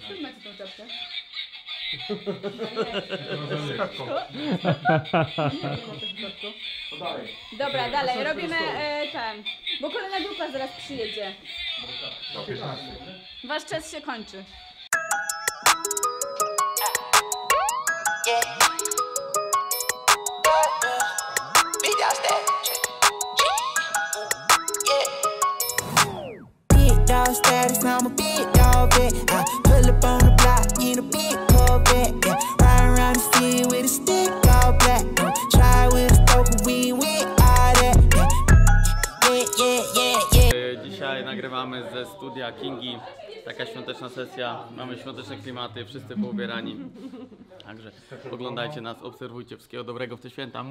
Skąd macie tą czapkę? Dobra, dalej, robimy ten. Bo kolejna grupa zaraz przyjedzie. Wasz czas się kończy. Status, I'm a big dog, bet. I pull up on the block in a big Corvette, yeah. Riding around the city with a stick all black. Try with a stroke, we with all that, yeah. Dzisiaj nagrywamy ze studia Kingi. Taka świąteczna sesja, mamy świąteczne klimaty, wszyscy poubierani. Także oglądajcie nas, obserwujcie, wszystkiego dobrego w te święta.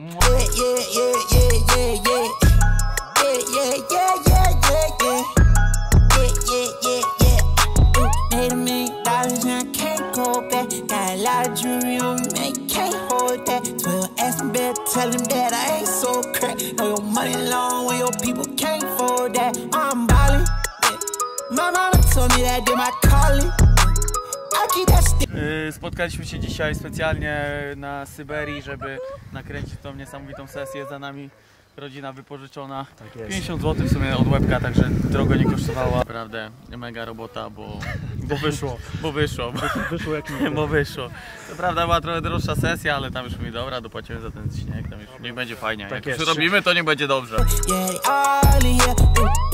Made $1 million and I can't go back. Got a lot of jewelry on me, man, you can't hold that. 12 ask me better, tell him that I ain't so crack. Know your money long when your people can't afford that. I'm ballin', yeah. My mama told me that did my calling. I keep that stick. Spotkaliśmy się dzisiaj specjalnie na Syberii, żeby nakręcić tą niesamowitą sesję. Za nami rodzina wypożyczona. Tak jest. 50 zł w sumie od łebka, także drogo nie kosztowała. Naprawdę mega robota, bo wyszło. Wyszło jak nie. Bo wyszło. To prawda była trochę droższa sesja, ale tam już mi dobra, dopłacimy za ten śnieg, tam już niech będzie fajnie. Tak jak już robimy, to niech będzie dobrze.